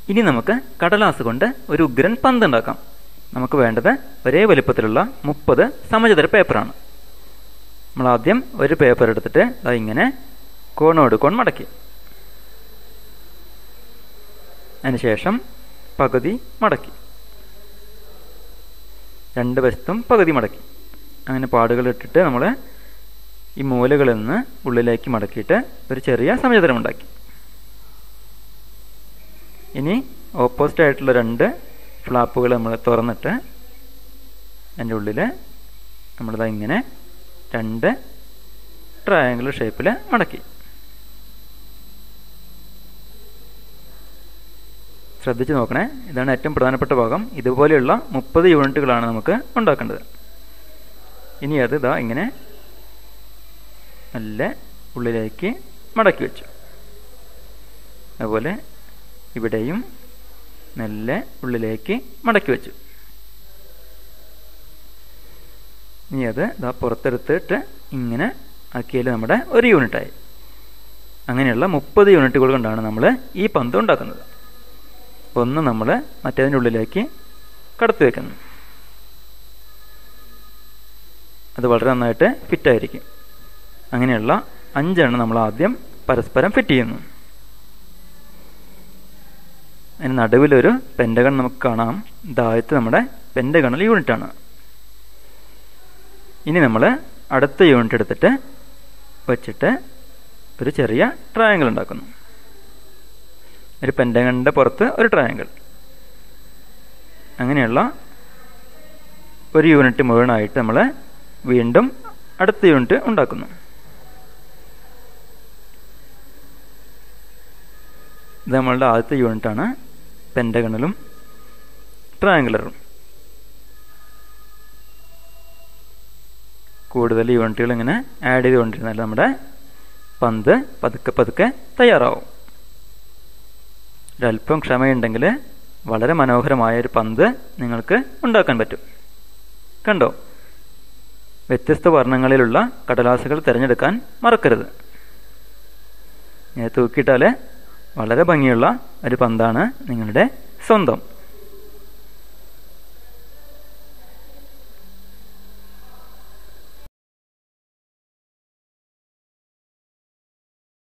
ഇനി നമുക്ക് കടലാസ് കൊണ്ട് ഒരു ഉഗ്രൻ പന്ത് ഉണ്ടാക്കാം. നമുക്ക് വേണ്ടത് ഒരേ വലുപ്പത്തിലുള്ള 30 സമചതുര പേപ്പറാണ്. നമ്മൾ ആദ്യം ഒരു പേപ്പർ എടുത്തിട്ട് ഇങ്ങനെ കോണോട് കോൺ മടക്കി, അതിനുശേഷം പകുതി മടക്കി, രണ്ട് വശത്തും പകുതി മടക്കി, അങ്ങനെ പാടുകൾ ഇട്ടിട്ട് നമ്മൾ ഈ മൂലകളിൽ നിന്ന് ഉള്ളിലേക്ക് മടക്കിയിട്ട് ഒരു ചെറിയ സമചതുരം ഉണ്ടാക്കി. ഇനി ഓപ്പോസിറ്റ് ആയിട്ടുള്ള 2 ഫ്ലാപ്പുകൾ നമ്മൾ തുറന്നിട്ട് അതിൻ്റെ ഉള്ളിൽ നമ്മളിതാ ഇങ്ങനെ 2 ട്രയാങ്കിൾ ഷേപ്പിൽ മടക്കി. ശ്രദ്ധിച്ച് നോക്കണേ, ഇതാണ് ഏറ്റവും പ്രധാനപ്പെട്ട ഭാഗം. ഇതുപോലെയുള്ള 30 യൂണിറ്റുകളാണ് നമുക്ക് ഉണ്ടാക്കേണ്ടത്. ഇനി അത് ഇങ്ങനെ നല്ല ഉള്ളിലേക്ക് മടക്കി വെച്ചു. അതുപോലെ ഇവിടെയും നല്ല ഉള്ളിലേക്ക് മടക്കി വെച്ചു. ഇനി അത് പുറത്തെടുത്തിട്ട് ഇങ്ങനെ ആക്കിയാൽ നമ്മുടെ ഒരു യൂണിറ്റായി. അങ്ങനെയുള്ള 30 യൂണിറ്റുകൾ കൊണ്ടാണ് നമ്മൾ ഈ പന്ത് ഉണ്ടാക്കുന്നത്. ഒന്ന് നമ്മൾ മറ്റേതിൻ്റെ ഉള്ളിലേക്ക് കടത്തി വയ്ക്കുന്നു. അത് വളരെ നന്നായിട്ട് ഫിറ്റായിരിക്കും. അങ്ങനെയുള്ള 5 എണ്ണം നമ്മൾ ആദ്യം പരസ്പരം ഫിറ്റ് ചെയ്യുന്നു. അതിന് നടുവിലൊരു പെൻറ്റഗൺ നമുക്ക് കാണാം. ഇതാദ്യത്തെ നമ്മുടെ പെൻറ്റഗണൽ യൂണിറ്റാണ്. ഇനി നമ്മൾ അടുത്ത യൂണിറ്റ് എടുത്തിട്ട് വച്ചിട്ട് ഒരു ചെറിയ ട്രയാങ്കിൾ ഉണ്ടാക്കുന്നു. ഒരു പെൻറ്റഗണിൻ്റെ പുറത്ത് ഒരു ട്രയാങ്കിൾ. അങ്ങനെയുള്ള ഒരു യൂണിറ്റ് മുഴുവനായിട്ട് നമ്മൾ വീണ്ടും അടുത്ത യൂണിറ്റ് ഉണ്ടാക്കുന്നു. ഇത് നമ്മളുടെ ആദ്യത്തെ യൂണിറ്റാണ്, പെൻറ്റഗണലും ട്രയാങ്കുലറും. കൂടുതൽ യൂണിറ്റുകൾ ഇങ്ങനെ ആഡ് ചെയ്തുകൊണ്ടിരുന്നാൽ നമ്മുടെ പന്ത് പതുക്കെ പതുക്കെ തയ്യാറാവും. ഒരല്പം ക്ഷമയുണ്ടെങ്കിൽ വളരെ മനോഹരമായ ഒരു പന്ത് നിങ്ങൾക്ക് ഉണ്ടാക്കാൻ പറ്റും. കണ്ടോ? വ്യത്യസ്ത വർണ്ണങ്ങളിലുള്ള കടലാസുകൾ തിരഞ്ഞെടുക്കാൻ മറക്കരുത്. തൂക്കിയിട്ടാൽ വളരെ ഭംഗിയുള്ള ഒരു പന്താണ് നിങ്ങളുടെ സ്വന്തം.